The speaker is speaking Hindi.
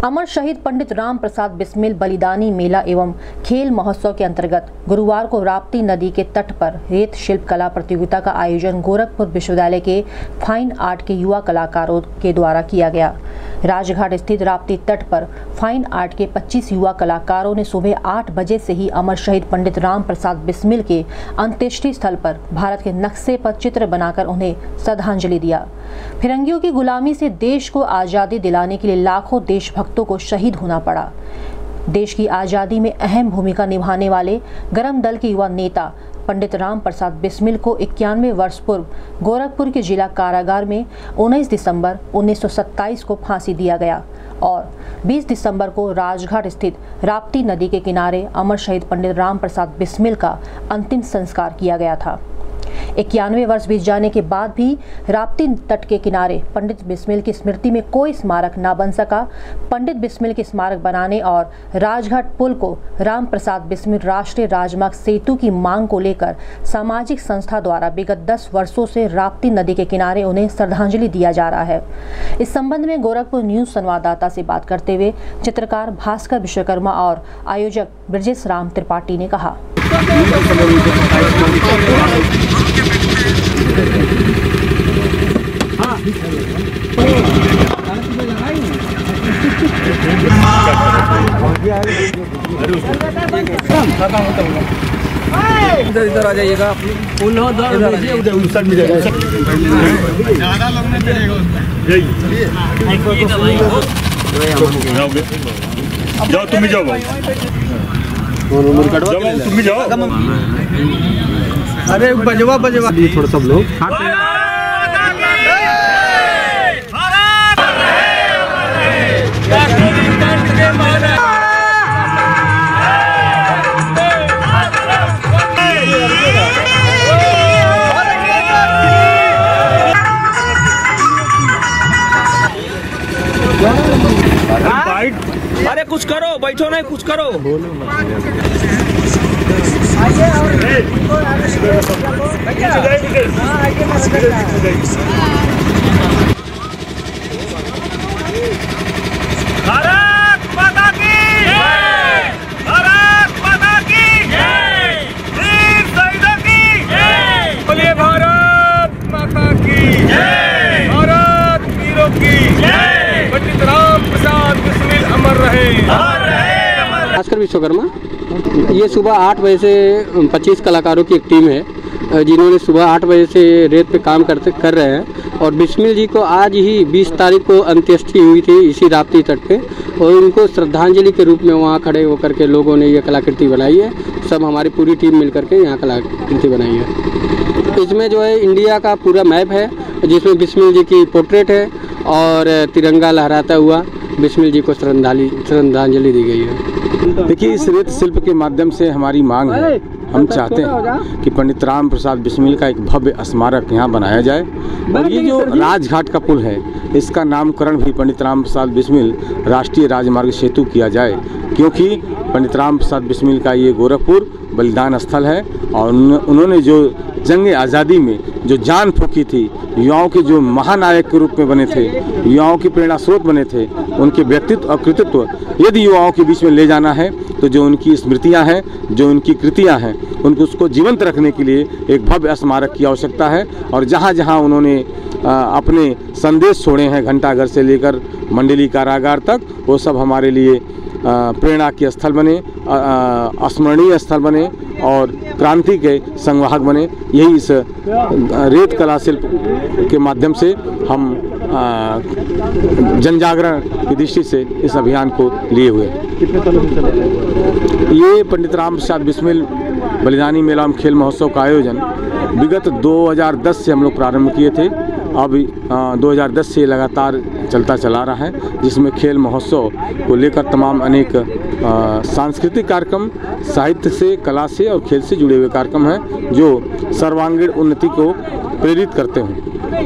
अमर शहीद पंडित राम प्रसाद बिस्मिल बलिदानी मेला एवं खेल महोत्सव के अंतर्गत गुरुवार को राप्ती नदी के तट पर रेत शिल्प कला प्रतियोगिता का आयोजन गोरखपुर विश्वविद्यालय के फाइन आर्ट के युवा कलाकारों के द्वारा किया गया। राजघाट स्थित राप्ती तट पर फाइन आर्ट के 25 युवा कलाकारों ने सुबह 8 बजे से ही अमर शहीद पंडित राम प्रसाद बिस्मिल के अंत्येष्टि स्थल पर भारत के नक्शे पर चित्र बनाकर उन्हें श्रद्धांजलि दिया। फिरंगियों की गुलामी से देश को आज़ादी दिलाने के लिए लाखों देशभक्तों को शहीद होना पड़ा। देश की आज़ादी में अहम भूमिका निभाने वाले गरम दल के युवा नेता पंडित राम प्रसाद बिस्मिल को 91 वर्ष पूर्व गोरखपुर के जिला कारागार में 19 दिसंबर 1927 को फांसी दिया गया और 20 दिसंबर को राजघाट स्थित राप्ती नदी के किनारे अमर शहीद पंडित राम प्रसाद बिस्मिल का अंतिम संस्कार किया गया था। 91 वर्ष बीत जाने के बाद भी राप्ती तट के किनारे पंडित बिस्मिल की स्मृति में कोई स्मारक न बन सका। पंडित बिस्मिल के स्मारक बनाने और राजघाट पुल को राम प्रसाद बिस्मिल राष्ट्रीय राजमार्ग सेतु की मांग को लेकर सामाजिक संस्था द्वारा विगत 10 वर्षों से राप्ती नदी के किनारे उन्हें श्रद्धांजलि दिया जा रहा है। इस संबंध में गोरखपुर न्यूज संवाददाता से बात करते हुए चित्रकार भास्कर विश्वकर्मा और आयोजक ब्रजेश राम त्रिपाठी ने कहा। इधर आ जाइएगा। जाओ तुम जाओ तुम जाओ। अरे बजवा थोड़ा सब लोग अरे कुछ करो, बैठो नहीं, कुछ करो। भारत माता की जय, भारत माता की जय, वीर शहीदों की जय, बोलिए भारत माता की जय, भारत वीरों की जय, पंडित राम प्रसाद बिस्मिल अमर रहे, अमर रहे। भास्कर विश्वकर्मा, ये सुबह 8 बजे से 25 कलाकारों की एक टीम है जिन्होंने सुबह 8 बजे से रेत पे काम कर रहे हैं और बिस्मिल जी को आज ही 20 तारीख को अंत्येष्टि हुई थी इसी राप्ती तट पे और उनको श्रद्धांजलि के रूप में वहाँ खड़े होकर के लोगों ने ये कलाकृति बनाई है। सब हमारी पूरी टीम मिल करके यहाँ कलाकृति बनाई है। इसमें जो है इंडिया का पूरा मैप है जिसमें बिस्मिल जी की पोर्ट्रेट है और तिरंगा लहराता हुआ बिस्मिल जी को श्रद्धांजलि दी गई है। देखिए, इस रेत शिल्प के माध्यम से हमारी मांग है, हम चाहते हैं कि पंडित राम प्रसाद बिस्मिल का एक भव्य स्मारक यहाँ बनाया जाए और ये जो राजघाट का पुल है इसका नामकरण भी पंडित राम प्रसाद बिस्मिल राष्ट्रीय राजमार्ग सेतु किया जाए, क्योंकि पंडित राम प्रसाद बिस्मिल का ये गोरखपुर बलिदान स्थल है और उन्होंने जो जंग आज़ादी में जो जान फूंकी थी, युवाओं के जो महानायक के रूप में बने थे, युवाओं की प्रेरणा स्रोत बने थे, उनके व्यक्तित्व और कृतित्व यदि युवाओं के बीच में ले जाना है तो जो उनकी स्मृतियां हैं, जो उनकी कृतियां हैं, उनको उसको जीवंत रखने के लिए एक भव्य स्मारक की आवश्यकता है। और जहां जहां उन्होंने अपने संदेश छोड़े हैं घंटाघर से लेकर मंडली कारागार तक, वो सब हमारे लिए प्रेरणा के स्थल बने, स्मरणीय स्थल बने और क्रांति के संवाहक बने। यही इस रेत कला शिल्प के माध्यम से हम जन जागरण की दृष्टि से इस अभियान को लिए हुए। ये पंडित राम प्रसाद बिस्मिल बलिदानी मेला एवं खेल महोत्सव का आयोजन विगत 2010 से हम लोग प्रारंभ किए थे। अब 2010 से लगातार चलता चला रहा है, जिसमें खेल महोत्सव को लेकर तमाम अनेक सांस्कृतिक कार्यक्रम, साहित्य से, कला से और खेल से जुड़े हुए कार्यक्रम हैं जो सर्वांगीण उन्नति को प्रेरित करते हैं।